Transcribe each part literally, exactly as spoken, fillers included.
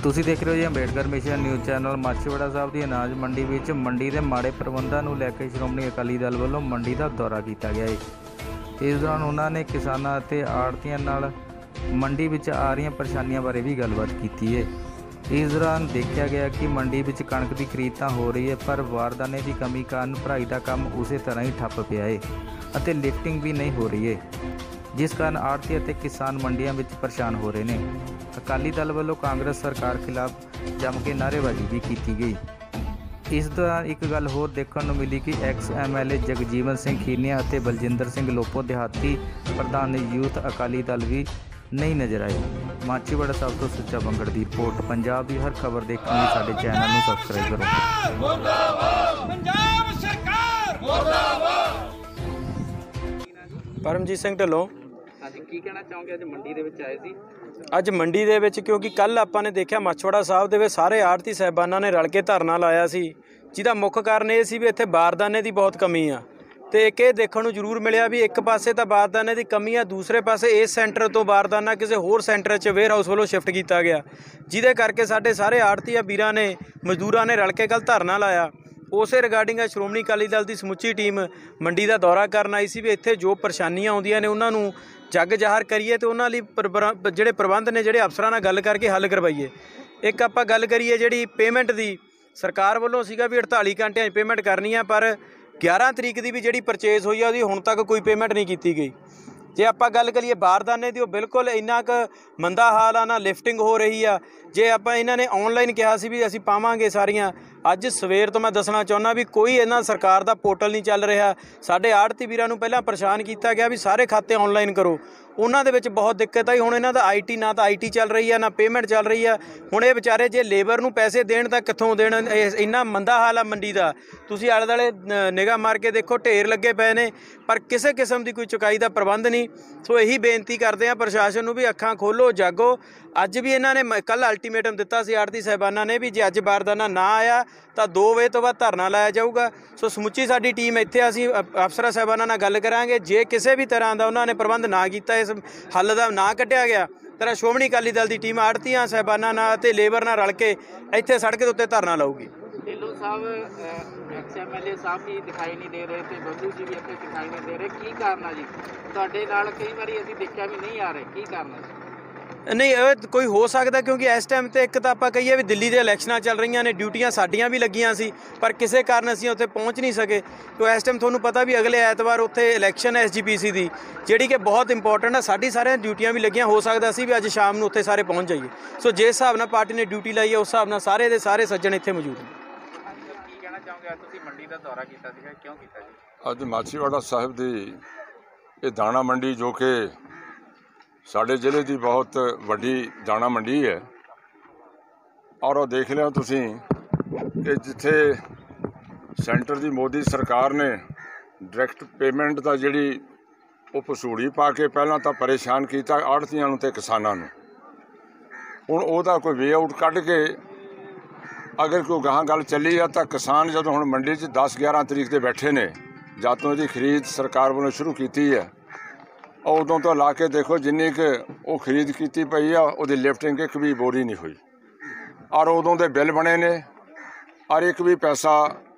ਤੁਸੀਂ ਦੇਖ ਰਹੇ ਹੋ ਜੀ Ambedkar mission news channel. Machhiwara Sahib ਦੀ ਅਨਾਜ ਮੰਡੀ ਵਿੱਚ ਮੰਡੀ ਦੇ ਮਾੜੇ ਪ੍ਰਬੰਧਾਂ ਨੂੰ ਲੈ ਕੇ ਸ਼੍ਰੋਮਣੀ ਅਕਾਲੀ ਦਲ ਵੱਲੋਂ ਮੰਡੀ ਦਾ ਦੌਰਾ ਕੀਤਾ ਗਿਆ ਹੈ। ਇਸ ਦੌਰਾਨ ਉਹਨਾਂ ਨੇ ਕਿਸਾਨਾਂ ਅਤੇ ਆੜ੍ਹਤੀਆਂ ਨਾਲ ਮੰਡੀ ਵਿੱਚ ਆ ਰਹੀਆਂ ਪਰੇਸ਼ਾਨੀਆਂ ਬਾਰੇ ਵੀ ਗੱਲਬਾਤ ਕੀਤੀ ਹੈ। ਇਸ ਦੌਰਾਨ ਦੇਖਿਆ ਗਿਆ ਕਿ ਮੰਡੀ ਵਿੱਚ ਕਣਕ ਦੀ ਖਰੀਦ ਤਾਂ ਹੋ ਰਹੀ ਹੈ, ਪਰ ਵਾਰਦਾਨੇ ਦੀ ਕਮੀ ਕਾਰਨ ਭਰਾਈ ਦਾ ਕੰਮ ਉਸੇ ਤਰ੍ਹਾਂ ਹੀ ਠੱਪ ਪਿਆ ਹੈ ਅਤੇ ਲਿਫਟਿੰਗ ਵੀ ਨਹੀਂ ਹੋ ਰਹੀ ਹੈ, ਜਿਸ ਕਾਰਨ ਆੜ੍ਹਤੀ ਅਤੇ ਕਿਸਾਨ ਮੰਡੀਆਂ ਵਿੱਚ ਪਰੇਸ਼ਾਨ ਹੋ ਰਹੇ ਨੇ। ਅਕਾਲੀ ਦਲ ਵੱਲੋਂ ਕਾਂਗਰਸ ਸਰਕਾਰ ਖਿਲਾਫ ਜੰਮ ਕੇ ਨਾਅਰੇਬਾਜ਼ੀ ਵੀ ਕੀਤੀ ਗਈ। ਇਸ ਦੌਰਾਨ ਇੱਕ ਗੱਲ ਹੋਰ ਦੇਖਣ ਨੂੰ ਮਿਲੀ ਕਿ ex M L A Jagjivan Singh Khinia ਅਤੇ ਬਲਜਿੰਦਰ ਸਿੰਘ ਲੋਪੋ ਦਿਹਾਤੀ ਪ੍ਰਧਾਨ ਯੂਥ ਅਕਾਲੀ ਦਲ ਵੀ ਨਹੀਂ ਨਜ਼ਰ ਆਏ। ਮਾਛੀਵਾੜਾ ਸਾਹਿਬ ਤੋਂ ਸੁੱਚਾ ਬੰਗੜ ਦੀ ਰਿਪੋਰਟ। ਪੰਜਾਬ ਦੀ ਹਰ ਖਬਰ ਦੇਖਣ ਲਈ ਸਾਡੇ ਚੈਨਲ ਨੂੰ ਸਬਸਕ੍ਰਾਈਬ ਕਰੋ। ਪੰਜਾਬ ਸਰਕਾਰ ਮੁਰਦਾਬਾਦ। परमजीत सिंह ढिल्लों। ਹਾਂਜੀ, ਕੀ ਕਹਿਣਾ ਚਾਹੋਗੇ? ਅੱਜ ਮੰਡੀ ਦੇ ਵਿੱਚ ਆਏ ਸੀ। ਅੱਜ ਮੰਡੀ ਦੇ ਵਿੱਚ ਕਿਉਂਕਿ ਕੱਲ ਆਪਾਂ ਨੇ ਦੇਖਿਆ ਮਾਛੀਵਾੜਾ ਸਾਹਿਬ ਦੇ ਵਿੱਚ ਸਾਰੇ ਆੜ੍ਹਤੀ ਸਾਹਿਬਾਨਾਂ ਨੇ ਰਲ ਕੇ ਧਰਨਾ ਲਾਇਆ ਸੀ, ਜਿਹਦਾ ਮੁੱਖ ਕਾਰਨ ਇਹ ਸੀ ਵੀ ਇੱਥੇ ਬਾਰਦਾਨੇ ਦੀ ਬਹੁਤ ਕਮੀ ਆ। ਤੇ ਇੱਕ ਇਹ ਦੇਖਣ ਨੂੰ ਜ਼ਰੂਰ ਮਿਲਿਆ ਵੀ ਇੱਕ ਪਾਸੇ ਤਾਂ ਬਾਰਦਾਨੇ ਦੀ ਕਮੀ ਆ, ਦੂਸਰੇ ਪਾਸੇ ਇਸ ਸੈਂਟਰ ਤੋਂ ਬਾਰਦਾਨਾ ਕਿਸੇ ਹੋਰ ਸੈਂਟਰ 'ਚ ਵੇਅਰ ਹਾਊਸ ਵੱਲੋਂ ਸ਼ਿਫਟ ਕੀਤਾ ਗਿਆ, ਜਿਹਦੇ ਕਰਕੇ ਸਾਡੇ ਸਾਰੇ ਆੜ੍ਹਤੀਆਂ ਵੀਰਾਂ ਨੇ ਮਜ਼ਦੂਰਾਂ ਨੇ ਰਲ ਕੇ ਕੱਲ੍ਹ ਧਰਨਾ ਲਾਇਆ। ਉਸੇ ਰਿਗਾਰਡਿੰਗ ਆ ਸ਼੍ਰੋਮਣੀ ਅਕਾਲੀ ਦਲ ਦੀ ਸਮੁੱਚੀ ਟੀਮ ਮੰਡੀ ਦਾ ਦੌਰਾ ਕਰਨ ਆਈ ਸੀ ਵੀ ਇੱਥੇ ਜੋ ਪਰੇਸ਼ਾਨੀਆਂ ਆਉਂਦੀਆਂ ਨੇ ਉਹਨਾਂ ਨੂੰ ਜੱਗ ਜ਼ਾਹਰ ਕਰੀਏ ਤੇ ਉਹਨਾਂ ਲਈ ਜਿਹੜੇ ਪ੍ਰਬੰਧ ਨੇ ਜਿਹੜੇ ਅਫਸਰਾਂ ਨਾਲ ਗੱਲ ਕਰਕੇ ਹੱਲ ਕਰਵਾਈਏ। ਇੱਕ ਆਪਾਂ ਗੱਲ ਕਰੀਏ ਜਿਹੜੀ ਪੇਮੈਂਟ ਦੀ, ਸਰਕਾਰ ਵੱਲੋਂ ਸੀਗਾ ਵੀ ਅੜਤਾਲੀ ਘੰਟਿਆਂ 'ਚ ਪੇਮੈਂਟ ਕਰਨੀ ਆ, ਪਰ ਗਿਆਰਾਂ ਤਰੀਕ ਦੀ ਵੀ ਜਿਹੜੀ ਪਰਚੇਜ਼ ਹੋਈ ਆ ਉਹਦੀ ਹੁਣ ਤੱਕ ਕੋਈ ਪੇਮੈਂਟ ਨਹੀਂ ਕੀਤੀ ਗਈ। ਜੇ ਆਪਾਂ ਗੱਲ ਕਰੀਏ ਬਾਰਦਾਨੇ ਦੀ, ਉਹ ਬਿਲਕੁਲ ਇੰਨਾ ਕੁ ਮੰਦਾ ਹਾਲ ਆ, ਨਾ ਲਿਫਟਿੰਗ ਹੋ ਰਹੀ ਆ। ਜੇ ਆਪਾਂ ਇਹਨਾਂ ਨੇ ਔਨਲਾਈਨ ਕਿਹਾ ਸੀ ਵੀ ਅਸੀਂ ਪਾਵਾਂਗੇ ਸਾਰੀਆਂ, ਅੱਜ ਸਵੇਰ ਤੋਂ ਮੈਂ ਦੱਸਣਾ ਚਾਹੁੰਦਾ ਵੀ ਕੋਈ ਇਹਨਾਂ ਸਰਕਾਰ ਦਾ ਪੋਰਟਲ ਨਹੀਂ ਚੱਲ ਰਿਹਾ। ਸਾਡੇ ਆੜ੍ਹਤੀ ਵੀਰਾਂ ਨੂੰ ਪਹਿਲਾਂ ਪਰੇਸ਼ਾਨ ਕੀਤਾ ਗਿਆ ਵੀ ਸਾਰੇ ਖਾਤੇ ਔਨਲਾਈਨ ਕਰੋ, ਉਹਨਾਂ ਦੇ ਵਿੱਚ ਬਹੁਤ ਦਿੱਕਤ ਆਈ। ਹੁਣ ਇਹਨਾਂ ਦਾ ਆਈ ਟੀ, ਨਾ ਤਾਂ ਆਈ ਟੀ ਚੱਲ ਰਹੀ ਆ ਨਾ ਪੇਮੈਂਟ ਚੱਲ ਰਹੀ ਆ। ਹੁਣ ਇਹ ਵਿਚਾਰੇ ਜੇ ਲੇਬਰ ਨੂੰ ਪੈਸੇ ਦੇਣ ਤਾਂ ਕਿੱਥੋਂ ਦੇਣ? ਇੰਨਾ ਮੰਦਾ ਹਾਲ ਆ ਮੰਡੀ ਦਾ। ਤੁਸੀਂ ਆਲੇ ਦੁਆਲੇ ਨਿਗਾਹ ਮਾਰ ਕੇ ਦੇਖੋ, ਢੇਰ ਲੱਗੇ ਪਏ ਨੇ, ਪਰ ਕਿਸੇ ਕਿਸਮ ਦੀ ਕੋਈ ਚੁਕਾਈ ਦਾ ਪ੍ਰਬੰਧ ਨਹੀਂ। ਸੋ ਇਹੀ ਬੇਨਤੀ ਕਰਦੇ ਹਾਂ ਪ੍ਰਸ਼ਾਸਨ ਨੂੰ ਵੀ ਅੱਖਾਂ ਖੋਲ੍ਹੋ, ਜਾਗੋ। ਅੱਜ ਵੀ ਇਹਨਾਂ ਨੇ ਕੱਲ੍ਹ ਅਲਟੀਮੇਟਮ ਦਿੱਤਾ ਸੀ ਆੜ੍ਹਤੀ ਸਾਹਿਬਾਨਾਂ ਨੇ ਵੀ ਜੇ ਅੱਜ ਬਾਰਦਾਨਾ ਨਾ ਆਇਆ ਤਾਂ ਦੋ ਵਜੇ ਤੋਂ ਬਾਅਦ ਧਰਨਾ ਲਾਇਆ ਜਾਊਗਾ। ਸੋ ਸਮੁੱਚੀ ਸਾਡੀ ਟੀਮ ਇੱਥੇ, ਅਸੀਂ ਅਫਸਰਾਂ ਸਾਹਿਬਾਨਾਂ ਨਾਲ ਗੱਲ ਕਰਾਂਗੇ। ਜੇ ਕਿਸੇ ਵੀ ਤਰ੍ਹਾਂ ਦਾ ਉਹਨਾਂ ਨੇ ਪ੍ਰਬੰਧ ਨਾ ਕੀਤਾ, ਇਸ ਹੱਲ ਦਾ ਨਾ ਕੱਢਿਆ ਗਿਆ, ਤਾਂ ਸ਼੍ਰੋਮਣੀ ਅਕਾਲੀ ਦਲ ਦੀ ਟੀਮ ਆੜ੍ਹਤੀਆਂ ਸਾਹਿਬਾਨਾਂ ਨਾਲ ਅਤੇ ਲੇਬਰ ਨਾਲ ਰਲ ਕੇ ਇੱਥੇ ਸੜਕ ਦੇ ਉੱਤੇ ਧਰਨਾ ਲਾਊਗੀ। Dhillon Sahib, ex M L A Sahib ਵੀ ਦਿਖਾਈ ਨਹੀਂ ਦੇ ਰਹੇ ਤੇ ਬੱਬੂ ਜੀ ਵੀ ਇੱਥੇ ਦਿਖਾਈ ਨਹੀਂ ਦੇ ਰਹੇ, ਕੀ ਕਾਰਨ ਆ ਜੀ? ਤੁਹਾਡੇ ਨਾਲ ਕਈ ਵਾਰੀ ਅਸੀਂ ਦੇਖਿਆ ਵੀ ਨਹੀਂ ਆ ਰਹੇ, ਕੀ ਕਾਰਨ ਹੈ? ਨਹੀਂ, ਇਹ ਕੋਈ ਹੋ ਸਕਦਾ ਕਿਉਂਕਿ ਇਸ ਟਾਈਮ 'ਤੇ ਇੱਕ ਤਾਂ ਆਪਾਂ ਕਹੀਏ ਵੀ ਦਿੱਲੀ ਦੇ ਇਲੈਕਸ਼ਨਾਂ ਚੱਲ ਰਹੀਆਂ ਨੇ, ਡਿਊਟੀਆਂ ਸਾਡੀਆਂ ਵੀ ਲੱਗੀਆਂ ਸੀ, ਪਰ ਕਿਸੇ ਕਾਰਨ ਅਸੀਂ ਉੱਥੇ ਪਹੁੰਚ ਨਹੀਂ ਸਕੇ। ਕਿਉਂ ਇਸ ਟਾਈਮ ਤੁਹਾਨੂੰ ਪਤਾ ਵੀ ਅਗਲੇ ਐਤਵਾਰ ਉੱਥੇ ਇਲੈਕਸ਼ਨ ਹੈ ਐਸ ਜੀ ਪੀ ਸੀ ਦੀ, ਜਿਹੜੀ ਕਿ ਬਹੁਤ ਇੰਪੋਰਟੈਂਟ ਆ। ਸਾਡੀ ਸਾਰਿਆਂ ਡਿਊਟੀਆਂ ਵੀ ਲੱਗੀਆਂ, ਹੋ ਸਕਦਾ ਸੀ ਵੀ ਅੱਜ ਸ਼ਾਮ ਨੂੰ ਉੱਥੇ ਸਾਰੇ ਪਹੁੰਚ ਜਾਈਏ। ਸੋ ਜਿਸ ਹਿਸਾਬ ਨਾਲ ਪਾਰਟੀ ਨੇ ਡਿਊਟੀ ਲਾਈ ਹੈ, ਉਸ ਹਿਸਾਬ ਨਾਲ ਸਾਰੇ ਦੇ ਸਾਰੇ ਸੱਜਣ ਇੱਥੇ ਮੌਜੂਦ ਨੇ। ਕੀ ਕਹਿਣਾ ਚਾਹੋਗੇ? ਅੱਜ ਤੁਸੀਂ ਮੰਡੀ ਦਾ ਦੌਰਾ ਕੀਤਾ ਸੀਗਾ, ਕਿਉਂ ਕੀਤਾ ਜੀ? ਅੱਜ ਮਾਛੀਵਾੜਾ ਸਾਹਿਬ ਦੀ ਇਹ ਦਾਣਾ ਮੰਡੀ, ਜੋ ਕਿ ਸਾਡੇ ਜ਼ਿਲ੍ਹੇ ਦੀ ਬਹੁਤ ਵੱਡੀ ਦਾਣਾ ਮੰਡੀ ਹੈ, ਔਰ ਉਹ ਦੇਖ ਲਿਆ ਤੁਸੀਂ ਕਿ ਜਿੱਥੇ ਸੈਂਟਰ ਦੀ ਮੋਦੀ ਸਰਕਾਰ ਨੇ ਡਾਇਰੈਕਟ ਪੇਮੈਂਟ ਦਾ ਜਿਹੜੀ ਉਹ ਭਸੂੜੀ ਪਾ ਕੇ ਪਹਿਲਾਂ ਤਾਂ ਪਰੇਸ਼ਾਨ ਕੀਤਾ ਆੜ੍ਹਤੀਆਂ ਨੂੰ ਅਤੇ ਕਿਸਾਨਾਂ ਨੂੰ, ਹੁਣ ਉਹਦਾ ਕੋਈ ਵੇ ਆਊਟ ਕੱਢ ਕੇ ਅਗਰ ਕੋਈ ਗਾਹਾਂ ਗੱਲ ਚੱਲੀ ਆ ਤਾਂ ਕਿਸਾਨ ਜਦੋਂ ਹੁਣ ਮੰਡੀ 'ਚ ਦਸ ਗਿਆਰਾਂ ਤਰੀਕ 'ਤੇ ਬੈਠੇ ਨੇ, ਜਦ ਤੋਂ ਇਹਦੀ ਖਰੀਦ ਸਰਕਾਰ ਵੱਲੋਂ ਸ਼ੁਰੂ ਕੀਤੀ ਹੈ, ਉਦੋਂ ਤੋਂ ਲਾ ਕੇ ਦੇਖੋ ਜਿੰਨੀ ਕੁ ਉਹ ਖਰੀਦ ਕੀਤੀ ਪਈ ਆ, ਉਹਦੀ ਲਿਫਟਿੰਗ ਇੱਕ ਵੀ ਬੋਰੀ ਨਹੀਂ ਹੋਈ। ਔਰ ਉਦੋਂ ਦੇ ਬਿੱਲ ਬਣੇ ਨੇ, ਔਰ ਇੱਕ ਵੀ ਪੈਸਾ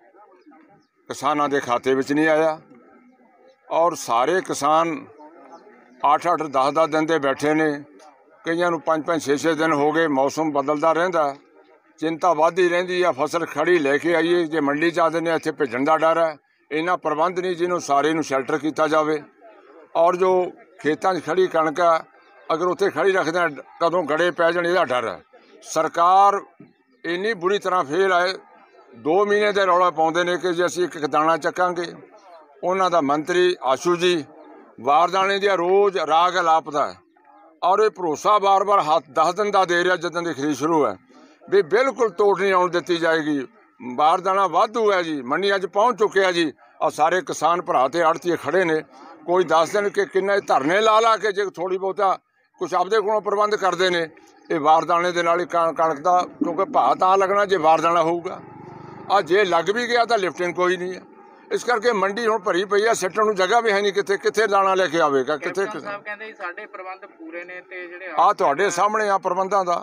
ਕਿਸਾਨਾਂ ਦੇ ਖਾਤੇ ਵਿੱਚ ਨਹੀਂ ਆਇਆ। ਔਰ ਸਾਰੇ ਕਿਸਾਨ ਅੱਠ ਅੱਠ ਦਸ ਦਸ ਦਿਨ ਦੇ ਬੈਠੇ ਨੇ, ਕਈਆਂ ਨੂੰ ਪੰਜ ਪੰਜ ਛੇ ਛੇ ਦਿਨ ਹੋ ਗਏ। ਮੌਸਮ ਬਦਲਦਾ ਰਹਿੰਦਾ, ਚਿੰਤਾ ਵੱਧਦੀ ਰਹਿੰਦੀ ਆ। ਫਸਲ ਖੜੀ ਲੈ ਕੇ ਆਈਏ, ਜੇ ਮੰਡੀ 'ਚ ਆ ਦਿੰਦੇ ਇੱਥੇ ਭੇਜਣ ਦਾ ਡਰ ਹੈ। ਇੰਨਾ ਪ੍ਰਬੰਧ ਨਹੀਂ ਜਿਹਨੂੰ ਸਾਰੇ ਨੂੰ ਸ਼ੈਲਟਰ ਕੀਤਾ ਜਾਵੇ। ਔਰ ਜੋ ਖੇਤਾਂ 'ਚ ਖੜੀ ਕਣਕ ਆ, ਅਗਰ ਉੱਥੇ ਖੜੀ ਰੱਖਦੇ ਕਦੋਂ ਗੜੇ ਪੈ ਜਾਣ, ਇਹਦਾ ਡਰ ਹੈ। ਸਰਕਾਰ ਇੰਨੀ ਬੁਰੀ ਤਰ੍ਹਾਂ ਫੇਲ ਆਏ, ਦੋ ਮਹੀਨੇ ਦੇ ਰੌਲਾ ਪਾਉਂਦੇ ਨੇ ਕਿ ਜੇ ਅਸੀਂ ਇੱਕ ਇੱਕ ਦਾਣਾ ਚੱਕਾਂਗੇ। ਉਹਨਾਂ ਦਾ ਮੰਤਰੀ ਆਸ਼ੂ ਜੀ ਬਾਰਦਾਨੇ ਦੀਆਂ ਰੋਜ਼ ਰਾਗ ਲਾਪਦਾ ਹੈ, ਔਰ ਇਹ ਭਰੋਸਾ ਬਾਰ ਬਾਰ ਹੱਥ ਦਸ ਦਿਨ ਦਾ ਦੇ ਰਿਹਾ ਜਦੋਂ ਦੀ ਖਰੀਦ ਸ਼ੁਰੂ ਹੈ ਵੀ ਬਿਲਕੁਲ ਤੋੜ ਨਹੀਂ ਆਉਣ ਦਿੱਤੀ ਜਾਏਗੀ। ਬਾਰਦਾਨਾ ਵਾਧੂ ਹੈ ਜੀ, ਮੰਡੀ ਅੱਜ ਪਹੁੰਚ ਚੁੱਕਿਆ ਜੀ। ਔਰ ਸਾਰੇ ਕਿਸਾਨ ਭਰਾ ਅਤੇ ਆੜ੍ਹਤੀਏ ਖੜ੍ਹੇ ਨੇ। ਕੋਈ ਦੱਸ ਦੇਣ ਕਿ ਕਿੰਨੇ ਧਰਨੇ ਲਾ ਲਾ ਕੇ ਜੇ ਥੋੜ੍ਹੀ ਬਹੁਤਾ ਕੁਛ ਆਪਦੇ ਕੋਲੋਂ ਪ੍ਰਬੰਧ ਕਰਦੇ ਨੇ। ਇਹ ਬਾਰਦਾਨੇ ਦੇ ਨਾਲ ਹੀ ਕਣਕ ਦਾ, ਕਿਉਂਕਿ ਭਾਅ ਤਾਂ ਲੱਗਣਾ ਜੇ ਬਾਰਦਾਨਾ ਹੋਊਗਾ। ਆ ਜੇ ਲੱਗ ਵੀ ਗਿਆ ਤਾਂ ਲਿਫਟਿੰਗ ਕੋਈ ਨਹੀਂ ਹੈ। ਇਸ ਕਰਕੇ ਮੰਡੀ ਹੁਣ ਭਰੀ ਪਈ ਆ, ਸਿੱਟਣ ਨੂੰ ਜਗ੍ਹਾ ਵੀ ਹੈ ਨਹੀਂ। ਕਿੱਥੇ ਕਿੱਥੇ ਦਾਣਾ ਲੈ ਕੇ ਆਵੇਗਾ? ਕਿੱਥੇ? ਸਾਹਿਬ ਕਹਿੰਦੇ ਸਾਡੇ ਪ੍ਰਬੰਧ ਪੂਰੇ ਨੇ ਤੇ ਜਿਹੜੇ ਆ ਤੁਹਾਡੇ ਸਾਹਮਣੇ ਆ ਪ੍ਰਬੰਧਾਂ ਦਾ।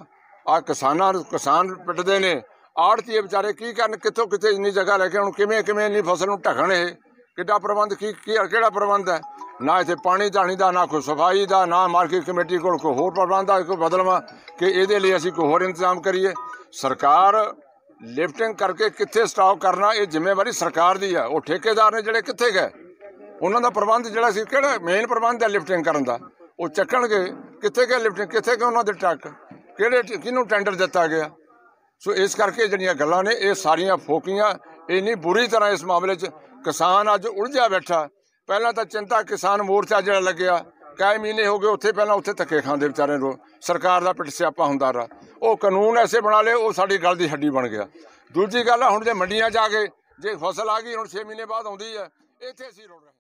ਆ ਕਿਸਾਨਾਂ ਨੂੰ ਕਿਸਾਨ ਪਿੱਟਦੇ ਨੇ, ਆੜਤੀਏ ਵਿਚਾਰੇ ਕੀ ਕਰਨ, ਕਿੱਥੋਂ ਕਿੱਥੇ ਇੰਨੀ ਜਗ੍ਹਾ ਲੈ ਕੇ ਹੁਣ ਕਿਵੇਂ ਕਿਵੇਂ ਇੰਨੀ ਫਸਲ ਨੂੰ ਢਕਣ, ਇਹ ਕਿੱਡਾ ਪ੍ਰਬੰਧ, ਕੀ ਕੀ ਕਿਹੜਾ ਪ੍ਰਬੰਧ ਹੈ? ਨਾ ਇੱਥੇ ਪਾਣੀ ਧਾਣੀ ਦਾ, ਨਾ ਕੋਈ ਸਫਾਈ ਦਾ, ਨਾ ਮਾਰਕੀਟ ਕਮੇਟੀ ਕੋਲ ਕੋਈ ਹੋਰ ਪ੍ਰਬੰਧ ਆ ਕੋਈ ਬਦਲਵਾ ਕਿ ਇਹਦੇ ਲਈ ਅਸੀਂ ਕੋਈ ਹੋਰ ਇੰਤਜ਼ਾਮ ਕਰੀਏ। ਸਰਕਾਰ ਲਿਫਟਿੰਗ ਕਰਕੇ ਕਿੱਥੇ ਸਟਾਪ ਕਰਨਾ, ਇਹ ਜ਼ਿੰਮੇਵਾਰੀ ਸਰਕਾਰ ਦੀ ਆ। ਉਹ ਠੇਕੇਦਾਰ ਨੇ ਜਿਹੜੇ ਕਿੱਥੇ ਗਏ, ਉਹਨਾਂ ਦਾ ਪ੍ਰਬੰਧ ਜਿਹੜਾ ਸੀ, ਕਿਹੜਾ ਮੇਨ ਪ੍ਰਬੰਧ ਹੈ ਲਿਫਟਿੰਗ ਕਰਨ ਦਾ, ਉਹ ਚੱਕਣਗੇ ਕਿੱਥੇ ਗਏ ਲਿਫਟਿੰਗ, ਕਿੱਥੇ ਗਏ ਉਹਨਾਂ ਦੇ ਟਰੱਕ, ਕਿਹੜੇ ਕਿਹਨੂੰ ਟੈਂਡਰ ਦਿੱਤਾ ਗਿਆ। ਸੋ ਇਸ ਕਰਕੇ ਜਿਹੜੀਆਂ ਗੱਲਾਂ ਨੇ ਇਹ ਸਾਰੀਆਂ ਫੋਕੀਆਂ, ਇੰਨੀ ਬੁਰੀ ਤਰ੍ਹਾਂ ਇਸ ਮਾਮਲੇ 'ਚ ਕਿਸਾਨ ਅੱਜ ਉਲਝਿਆ ਬੈਠਾ। ਪਹਿਲਾਂ ਤਾਂ ਚਿੰਤਾ ਕਿਸਾਨ ਮੋਰਚਾ ਜਿਹੜਾ ਲੱਗਿਆ, ਕਈ ਮਹੀਨੇ ਹੋ ਗਏ ਉੱਥੇ, ਪਹਿਲਾਂ ਉੱਥੇ ਧੱਕੇ ਖਾਂਦੇ ਵਿਚਾਰੇ ਨੂੰ, ਸਰਕਾਰ ਦਾ ਪਿੱਟ ਸਿਆਪਾ ਹੁੰਦਾ ਰਿਹਾ। ਉਹ ਕਾਨੂੰਨ ਐਸੇ ਬਣਾ ਲਏ, ਉਹ ਸਾਡੀ ਗੱਲ ਦੀ ਹੱਡੀ ਬਣ ਗਿਆ। ਦੂਜੀ ਗੱਲ ਆ, ਹੁਣ ਜੇ ਮੰਡੀਆਂ 'ਚ ਆ ਗਏ, ਜੇ ਫਸਲ ਆ ਗਈ ਹੁਣ ਛੇ ਮਹੀਨੇ ਬਾਅਦ ਆਉਂਦੀ ਹੈ, ਇੱਥੇ ਅਸੀਂ ਰੁੜ ਰਹੇ।